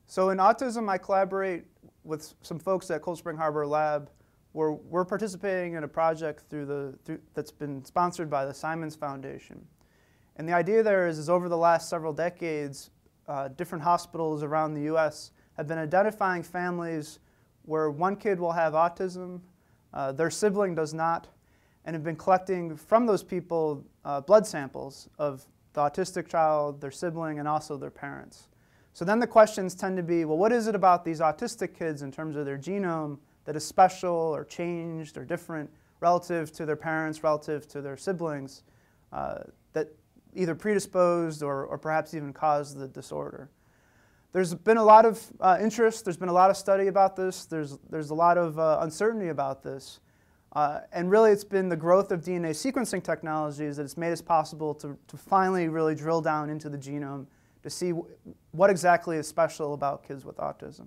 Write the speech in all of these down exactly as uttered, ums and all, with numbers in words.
So in autism, I collaborate with some folks at Cold Spring Harbor Lab where we're participating in a project through the, through, that's been sponsored by the Simons Foundation. And the idea there is, is over the last several decades, uh, different hospitals around the U S have been identifying families where one kid will have autism, uh, their sibling does not, and have been collecting from those people uh, blood samples of the autistic child, their sibling, and also their parents. So then the questions tend to be, well, what is it about these autistic kids in terms of their genome that is special or changed or different relative to their parents, relative to their siblings, uh, that either predisposed or, or perhaps even caused the disorder? There's been a lot of uh, interest, there's been a lot of study about this, there's, there's a lot of uh, uncertainty about this. Uh, and really it's been the growth of D N A sequencing technologies that it's made it possible to, to finally really drill down into the genome to see w what exactly is special about kids with autism.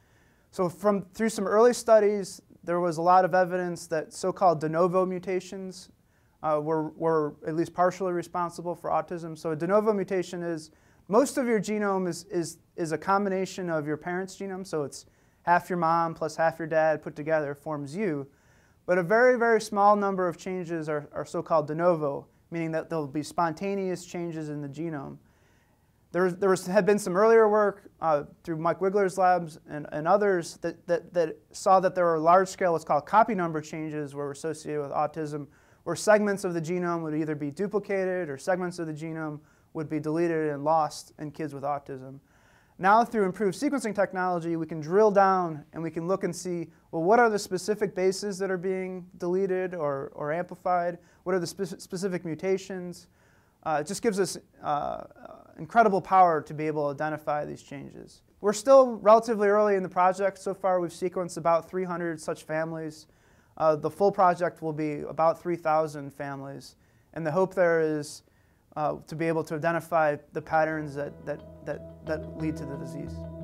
So from, through some early studies, there was a lot of evidence that so-called de novo mutations uh, were, were at least partially responsible for autism. So a de novo mutation is, most of your genome is, is, is a combination of your parents' genome, so it's half your mom plus half your dad put together forms you. But a very, very small number of changes are, are so-called de novo, meaning that there will be spontaneous changes in the genome. There, there was, had been some earlier work uh, through Mike Wigler's labs and, and others that, that, that saw that there were large-scale what's called copy number changes were associated with autism, where segments of the genome would either be duplicated or segments of the genome would be deleted and lost in kids with autism. Now through improved sequencing technology, we can drill down and we can look and see, well, what are the specific bases that are being deleted or, or amplified? What are the spe specific mutations? Uh, it just gives us uh, incredible power to be able to identify these changes. We're still relatively early in the project. So far we've sequenced about three hundred such families. Uh, the full project will be about three thousand families. And the hope there is uh, to be able to identify the patterns that, that, that, that lead to the disease.